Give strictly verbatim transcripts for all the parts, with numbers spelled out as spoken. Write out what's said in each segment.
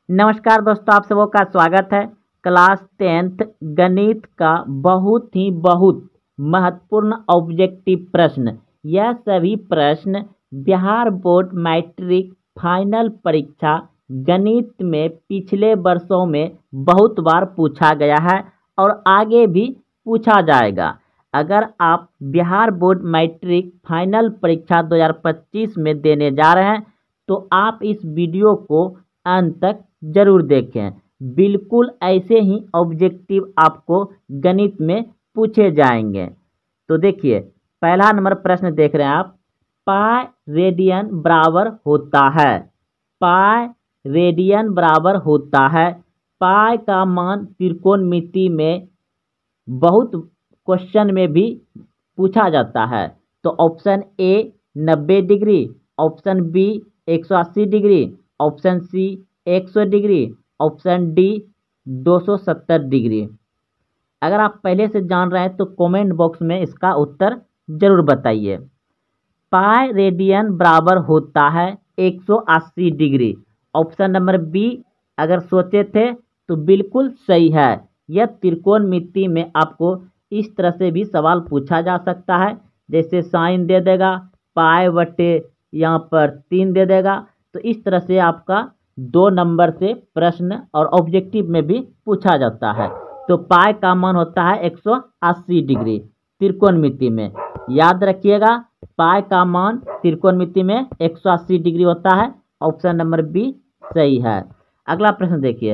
नमस्कार दोस्तों, आप सबों का स्वागत है। क्लास टेंथ गणित का बहुत ही बहुत महत्वपूर्ण ऑब्जेक्टिव प्रश्न। यह सभी प्रश्न बिहार बोर्ड मैट्रिक फाइनल परीक्षा गणित में पिछले वर्षों में बहुत बार पूछा गया है और आगे भी पूछा जाएगा। अगर आप बिहार बोर्ड मैट्रिक फाइनल परीक्षा दो हज़ार पच्चीस में देने जा रहे हैं तो आप इस वीडियो को अंत तक जरूर देखें। बिल्कुल ऐसे ही ऑब्जेक्टिव आपको गणित में पूछे जाएंगे। तो देखिए, पहला नंबर प्रश्न देख रहे हैं आप। पाई रेडियन बराबर होता है। पाई रेडियन बराबर होता है। पाई का मान त्रिकोणमिति में बहुत क्वेश्चन में भी पूछा जाता है। तो ऑप्शन ए नब्बे डिग्री, ऑप्शन बी एक सौ अस्सी डिग्री, ऑप्शन सी एक सौ डिग्री, ऑप्शन डी दो सौ सत्तर डिग्री। अगर आप पहले से जान रहे हैं तो कमेंट बॉक्स में इसका उत्तर जरूर बताइए। पाई रेडियन बराबर होता है एक सौ अस्सी डिग्री। ऑप्शन नंबर बी अगर सोचे थे तो बिल्कुल सही है। यह त्रिकोणमिति में आपको इस तरह से भी सवाल पूछा जा सकता है, जैसे साइन दे देगा, पाई बटे यहाँ पर तीन दे देगा। तो इस तरह से आपका दो नंबर से प्रश्न और ऑब्जेक्टिव में भी पूछा जाता है। तो पाई का मान होता है एक सौ अस्सी डिग्री त्रिकोणमिति में। याद रखिएगा, पाई का मान त्रिकोणमिति में एक सौ अस्सी डिग्री होता है। ऑप्शन नंबर बी सही है। अगला प्रश्न देखिए।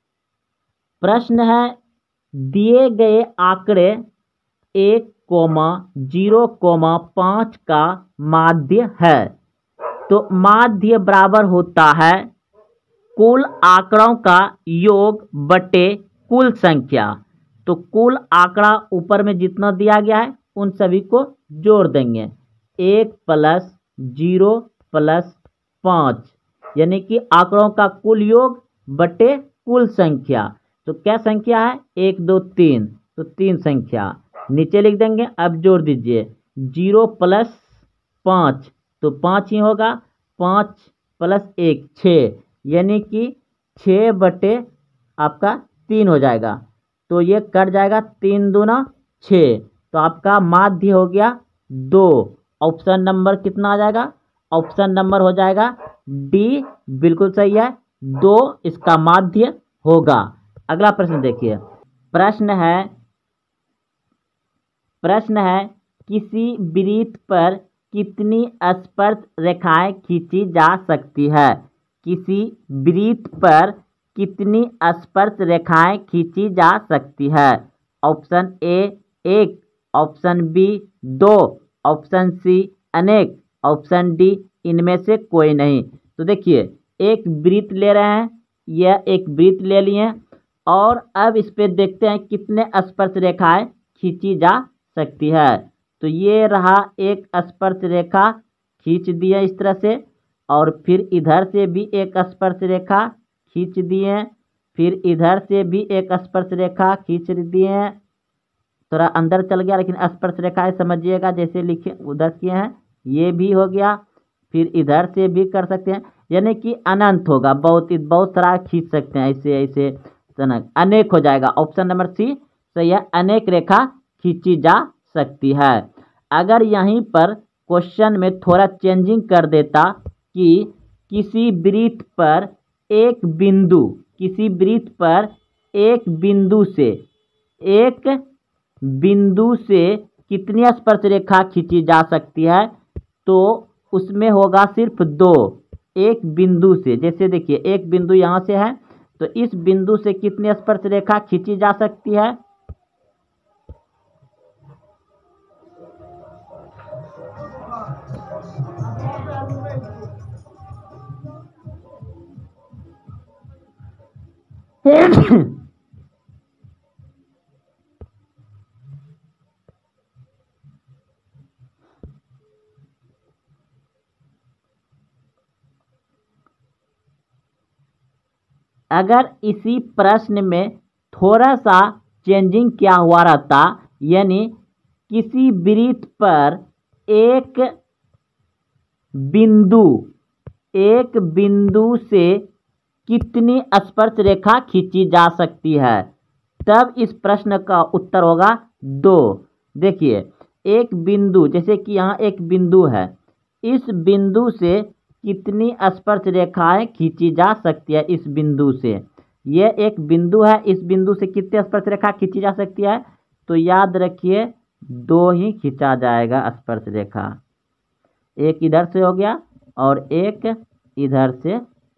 प्रश्न है, दिए गए आंकड़े एक कोमा जीरो कोमा पाँच का माध्य है। तो माध्य बराबर होता है कुल आंकड़ों का योग बटे कुल संख्या। तो कुल आंकड़ा ऊपर में जितना दिया गया है उन सभी को जोड़ देंगे। एक प्लस जीरो प्लस पाँच, यानी कि आंकड़ों का कुल योग बटे कुल संख्या। तो क्या संख्या है? एक दो तीन, तो तीन संख्या नीचे लिख देंगे। अब जोड़ दीजिए, जीरो प्लस पाँच तो पाँच ही होगा, पाँच प्लस एक छः, यानी कि छः बटे आपका तीन हो जाएगा। तो ये कट जाएगा, तीन दूना छः, तो आपका माध्य हो गया दो। ऑप्शन नंबर कितना आ जाएगा? ऑप्शन नंबर हो जाएगा डी, बिल्कुल सही है, दो इसका माध्य होगा। अगला प्रश्न देखिए। प्रश्न है प्रश्न है किसी वृत्त पर कितनी स्पर्श रेखाएं खींची जा सकती है? किसी वृत्त पर कितनी स्पर्श रेखाएं खींची जा सकती है? ऑप्शन ए एक, ऑप्शन बी दो, ऑप्शन सी अनेक, ऑप्शन डी इनमें से कोई नहीं। तो देखिए, एक वृत्त ले रहे हैं, यह एक वृत्त ले लिए और अब इस पे देखते हैं कितने स्पर्श रेखाएं खींची जा सकती है। तो ये रहा एक स्पर्श रेखा खींच दिया इस तरह से, और फिर इधर से भी एक स्पर्श रेखा खींच दिए, फिर इधर से भी एक स्पर्श रेखा खींच दिए। थोड़ा अंदर चल गया लेकिन स्पर्श रेखाएं समझिएगा, जैसे लिखे उधर किए हैं, ये भी हो गया। फिर इधर से भी कर सकते हैं, यानी कि अनंत होगा, बहुत बहुत सारा खींच सकते हैं, ऐसे ऐसे अनेक हो जाएगा। ऑप्शन नंबर सी सही है, अनेक रेखा खींची जा सकती है। अगर यहीं पर क्वेश्चन में थोड़ा चेंजिंग कर देता कि किसी वृत्त पर एक बिंदु किसी वृत्त पर एक बिंदु से एक बिंदु से कितनी स्पर्श रेखा खींची जा सकती है, तो उसमें होगा सिर्फ दो। एक बिंदु से, जैसे देखिए एक बिंदु यहाँ से है, तो इस बिंदु से कितनी स्पर्श रेखा खींची जा सकती है? अगर इसी प्रश्न में थोड़ा सा चेंजिंग क्या हुआ रहता, यानी किसी वृत्त पर एक बिंदु एक बिंदु से कितनी स्पर्श रेखा खींची जा सकती है, तब इस प्रश्न का उत्तर होगा दो। देखिए एक बिंदु, जैसे कि यहाँ एक बिंदु है, इस बिंदु से कितनी स्पर्श रेखाएं खींची जा सकती है। इस बिंदु से, यह एक बिंदु है, इस बिंदु से कितनी स्पर्श रेखा खींची जा सकती है, तो याद रखिए दो ही खींचा जाएगा स्पर्श रेखा। एक इधर से हो गया और एक इधर से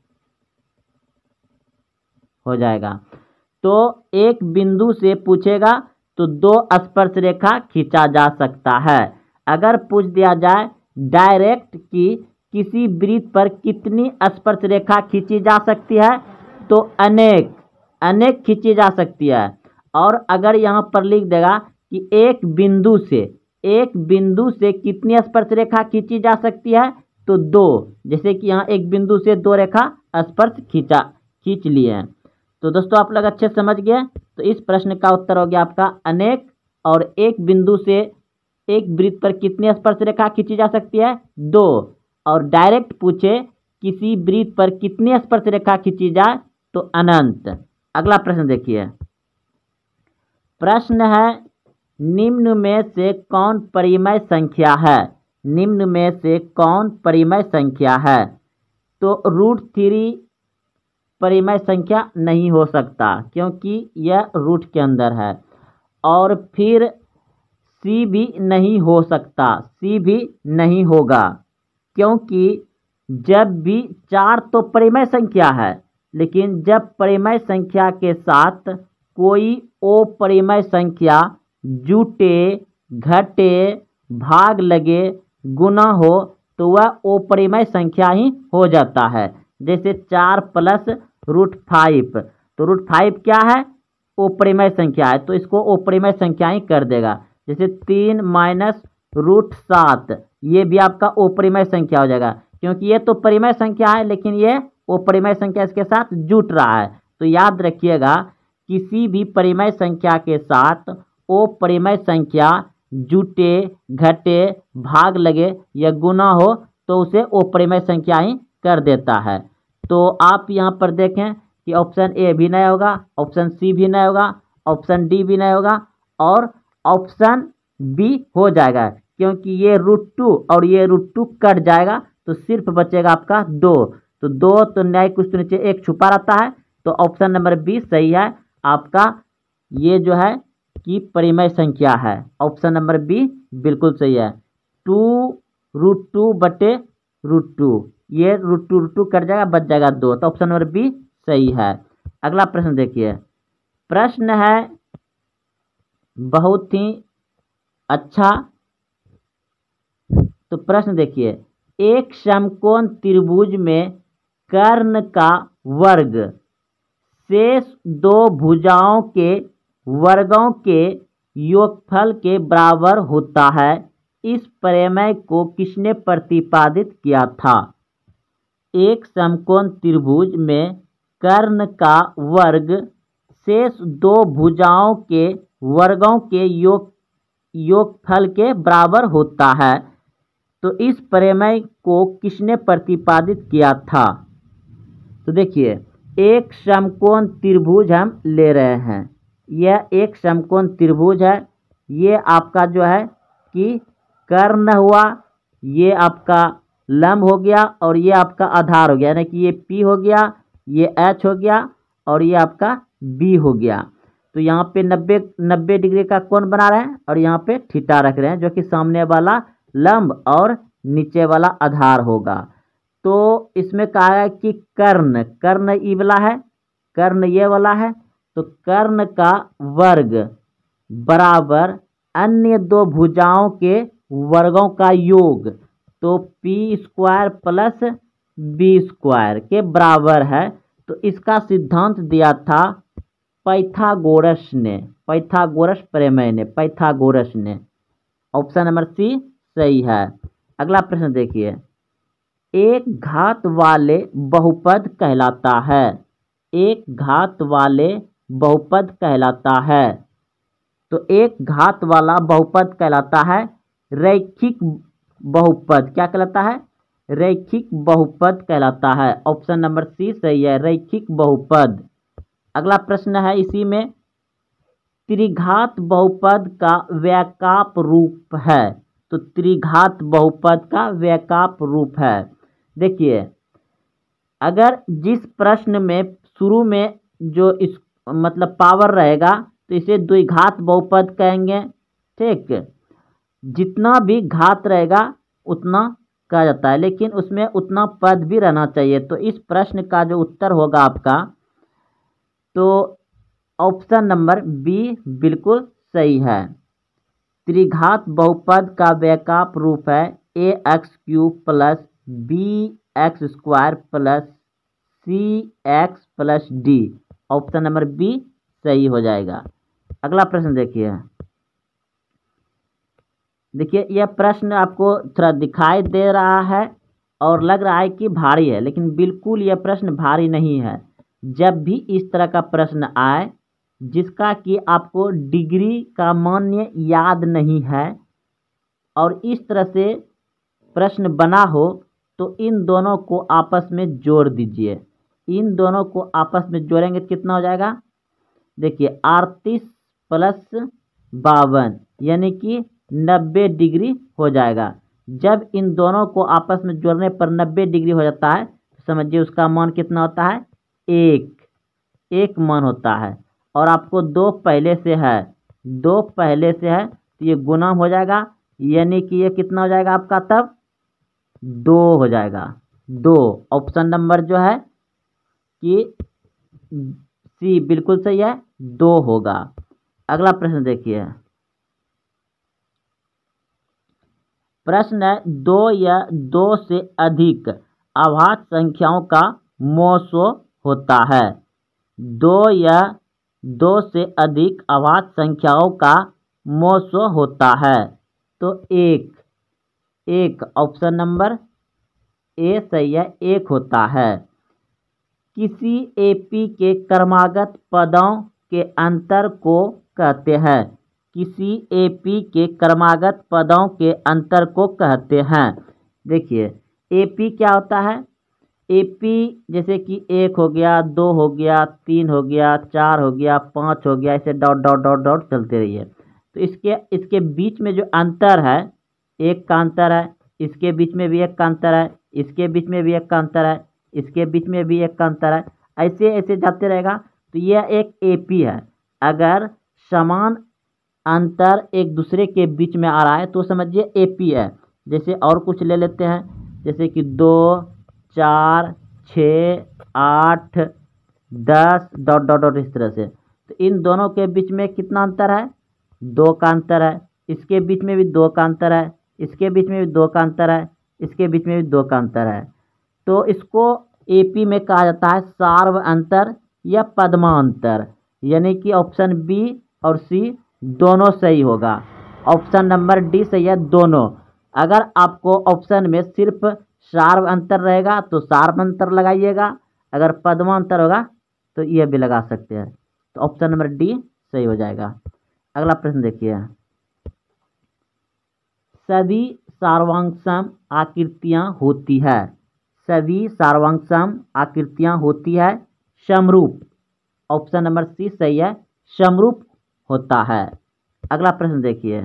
हो जाएगा। तो एक बिंदु से पूछेगा तो दो स्पर्श रेखा खींचा जा सकता है। अगर पूछ दिया जाए डायरेक्ट कि किसी वृत्त पर कितनी स्पर्श रेखा खींची जा सकती है, तो अनेक अनेक खींची जा सकती है। और अगर यहाँ पर लिख देगा कि एक बिंदु से एक बिंदु से कितनी स्पर्श रेखा खींची जा सकती है, तो दो, जैसे कि यहाँ एक बिंदु से दो रेखा स्पर्श खींचा खींच लिए हैं। तो दोस्तों आप लोग अच्छे समझ गए। तो इस प्रश्न का उत्तर हो गया आपका अनेक। और एक बिंदु से एक वृत्त पर कितनी स्पर्श रेखा खींची जा सकती है, दो। और डायरेक्ट पूछे किसी वृत्त पर कितनी स्पर्श रेखा खींची जाए, तो अनंत। अगला प्रश्न देखिए, प्रश्न है निम्न में से कौन परिमेय संख्या है। निम्न में से कौन परिमेय संख्या है, तो रूट थ्री परिमेय संख्या नहीं हो सकता क्योंकि यह रूट के अंदर है। और फिर सी भी नहीं हो सकता, सी भी नहीं होगा क्योंकि जब भी चार तो परिमेय संख्या है, लेकिन जब परिमेय संख्या के साथ कोई अपरिमेय संख्या जुटे, घटे, भाग लगे, गुना हो, तो वह अपरिमेय संख्या ही हो जाता है। जैसे चार प्लस रूट फाइव, तो रूट फाइव क्या है, अपरिमेय संख्या है, तो इसको अपरिमेय संख्या ही कर देगा। जैसे तीन माइनस रूट सात, ये भी आपका अपरिमेय संख्या हो जाएगा क्योंकि ये तो परिमेय संख्या है, लेकिन ये अपरिमेय संख्या इसके साथ जुट रहा है। तो याद रखिएगा किसी भी परिमेय संख्या के साथ अपरिमेय संख्या जुटे, घटे, भाग लगे या गुना हो, तो उसे अपरिमेय संख्या ही कर देता है। तो आप यहाँ पर देखें कि ऑप्शन ए भी नहीं होगा, ऑप्शन सी भी नहीं होगा, ऑप्शन डी भी नहीं होगा और ऑप्शन बी हो जाएगा क्योंकि ये रूट टू और ये रूट टू कट जाएगा, तो सिर्फ बचेगा आपका दो। तो दो तो न्याय कुछ तो नीचे एक छुपा रहता है, तो ऑप्शन नंबर बी सही है आपका। ये जो है कि परिमेय संख्या है, ऑप्शन नंबर बी बिल्कुल सही है। टू रूट टू बटे रूट टू, ये root two root two cut जाएगा, बच जाएगा दो, तो ऑप्शन नंबर बी सही है। अगला प्रश्न देखिए, प्रश्न है बहुत ही अच्छा। तो प्रश्न देखिए, एक समकोण त्रिभुज में कर्ण का वर्ग शेष दो भुजाओं के वर्गों के योगफल के बराबर होता है। इस प्रमेय को किसने प्रतिपादित किया था। एक समकोण त्रिभुज में कर्ण का वर्ग शेष दो भुजाओं के वर्गों के योग योगफल के बराबर होता है। तो इस प्रमेय को किसने प्रतिपादित किया था। तो देखिए एक समकोण त्रिभुज हम ले रहे हैं, यह एक समकोण त्रिभुज है। ये आपका जो है कि कर्ण हुआ, ये आपका लंब हो गया और ये आपका आधार हो गया, यानी कि ये पी हो गया, ये एच हो गया और ये आपका बी हो गया। तो यहाँ पे नब्बे नब्बे डिग्री का कोण बना रहे हैं और यहाँ पे थीटा रख रहे हैं, जो कि सामने वाला लंब और नीचे वाला आधार होगा। तो इसमें कहा है कि कर्ण कर्ण ई वाला है, कर्ण ये वाला है, तो कर्ण का वर्ग बराबर अन्य दो भुजाओं के वर्गों का योग, तो P square plus B square के बराबर है। तो इसका सिद्धांत दिया था पाइथागोरस ने, पाइथागोरस प्रमेय ने, पाइथागोरस ने। ऑप्शन नंबर सी सही है। अगला प्रश्न देखिए, एक घात वाले बहुपद कहलाता है। एक घात वाले बहुपद कहलाता है। तो एक घात वाला बहुपद कहलाता है रैखिक बहुपद। क्या कहलाता है, रैखिक बहुपद कहलाता है। ऑप्शन नंबर सी सही है, रैखिक बहुपद। अगला प्रश्न है इसी में, त्रिघात बहुपद का व्याकाप रूप है। तो त्रिघात बहुपद का व्याकाप रूप है। देखिए, अगर जिस प्रश्न में शुरू में जो इस मतलब पावर रहेगा तो इसे द्विघात बहुपद कहेंगे। ठीक, जितना भी घात रहेगा उतना कहा जाता है, लेकिन उसमें उतना पद भी रहना चाहिए। तो इस प्रश्न का जो उत्तर होगा आपका, तो ऑप्शन नंबर बी बिल्कुल सही है। त्रिघात बहुपद का व्याकाप रूप है A x cube plus B x square plus C x plus D. Option number B सही हो जाएगा। अगला प्रश्न देखिए। देखिए, यह प्रश्न आपको थोड़ा दिखाई दे रहा है और लग रहा है कि भारी है, लेकिन बिल्कुल यह प्रश्न भारी नहीं है। जब भी इस तरह का प्रश्न आए जिसका कि आपको डिग्री का मान्य याद नहीं है और इस तरह से प्रश्न बना हो, तो इन दोनों को आपस में जोड़ दीजिए। इन दोनों को आपस में जोड़ेंगे तो कितना हो जाएगा? देखिए, अड़तीस प्लस बावन यानी कि नब्बे डिग्री हो जाएगा। जब इन दोनों को आपस में जोड़ने पर नब्बे डिग्री हो जाता है तो समझिए उसका मान कितना होता है? एक एक मान होता है। और आपको दो पहले से है, दो पहले से है तो ये गुना हो जाएगा, यानी कि ये कितना हो जाएगा आपका? तब दो हो जाएगा। दो ऑप्शन नंबर जो है कि सी बिल्कुल सही है, दो होगा। अगला प्रश्न देखिए। प्रश्न है, दो या दो से अधिक अभाज्य संख्याओं का मोसो होता है। दो या दो से अधिक अभाज्य संख्याओं का मोसो होता है। तो एक एक ऑप्शन नंबर ए सही है, एक होता है। किसी एपी के क्रमागत पदों के अंतर को कहते हैं। किसी एपी के क्रमागत पदों के अंतर को कहते हैं। देखिए, एपी क्या होता है? एपी जैसे कि एक हो गया, दो हो गया, तीन हो गया, चार हो गया, पाँच हो गया, ऐसे डॉट डॉट डॉट डॉट चलते रहिए। तो इसके इसके बीच में जो अंतर है, एक का अंतर है, इसके बीच में भी एक का अंतर है, इसके बीच में भी एक का अंतर है, इसके बीच में भी एक का अंतर है, ऐसे ऐसे जाते रहेगा। तो यह एक एपी है। अगर समान अंतर एक दूसरे के बीच में आ रहा है तो समझिए एपी है। जैसे और कुछ ले लेते हैं, जैसे कि दो, चार, छः, आठ, दस डॉट डॉट डॉट इस तरह से। तो इन दोनों के बीच में कितना अंतर है? दो का अंतर है। इसके बीच में भी दो का अंतर है, इसके बीच में भी दो का अंतर है, इसके बीच में भी दो का अंतर है। तो इसको एपी में कहा जाता है सार्व अंतर या पद्मांतर, यानी कि ऑप्शन बी और सी दोनों सही होगा। ऑप्शन नंबर डी सही है, दोनों। अगर आपको ऑप्शन में सिर्फ सार्व अंतर रहेगा तो सार्व अंतर लगाइएगा, अगर पद्मांतर होगा तो यह भी लगा सकते हैं। तो ऑप्शन नंबर डी सही हो जाएगा। अगला प्रश्न देखिए। सभी सार्वसम आकृतियां होती है। सभी सार्वसम आकृतियां होती है समरूप। ऑप्शन नंबर सी सही है, समरूप होता है। अगला प्रश्न देखिए।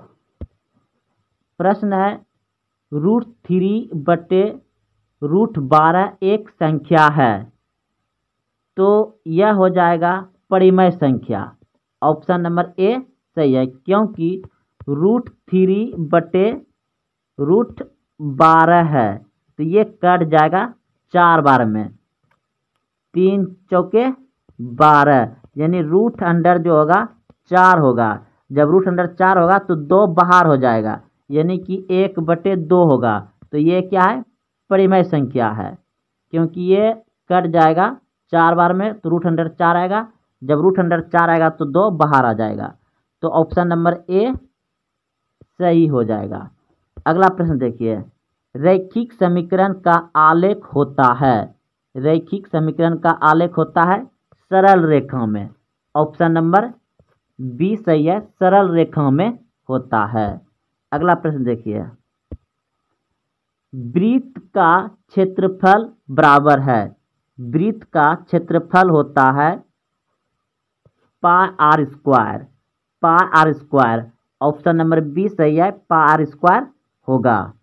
प्रश्न है, रूट थ्री बटे रूट बारह एक संख्या है, तो यह हो जाएगा परिमेय संख्या। ऑप्शन नंबर ए सही है, क्योंकि रूट थ्री बटे रूट बारह है तो ये कट जाएगा चार बार में, तीन चौके बारह, यानी रूट अंडर जो होगा चार होगा। जब रूट अंडर चार होगा तो दो बाहर हो जाएगा, यानी कि एक बटे दो होगा। तो ये क्या है? परिमेय संख्या है, क्योंकि ये कट जाएगा चार बार में तो रूट अंडर चार आएगा। जब रूट अंडर चार आएगा तो दो बाहर आ जाएगा। तो ऑप्शन नंबर ए सही हो जाएगा। अगला प्रश्न देखिए। रैखिक समीकरण का आलेख होता है। रैखिक समीकरण का आलेख होता है सरल रेखा में। ऑप्शन नंबर बी सही है, सरल रेखा में होता है। अगला प्रश्न देखिए। वृत्त का क्षेत्रफल बराबर है, वृत्त का क्षेत्रफल होता है pi r square, pi r square. Option number B सही है, पाई आर स्क्वायर होगा।